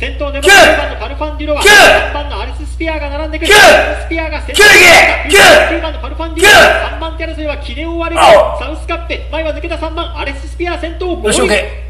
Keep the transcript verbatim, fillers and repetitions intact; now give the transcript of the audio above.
先頭でもじゅうばんのパルファンデュロはさんばんのアリススピアが並んでくる。アリススピアが先頭きゅうばんのパルファンデュロさんばん手争いは切れ終わるがサウスカッペ前は抜けたさんばんアリススピア先頭。 よし OK。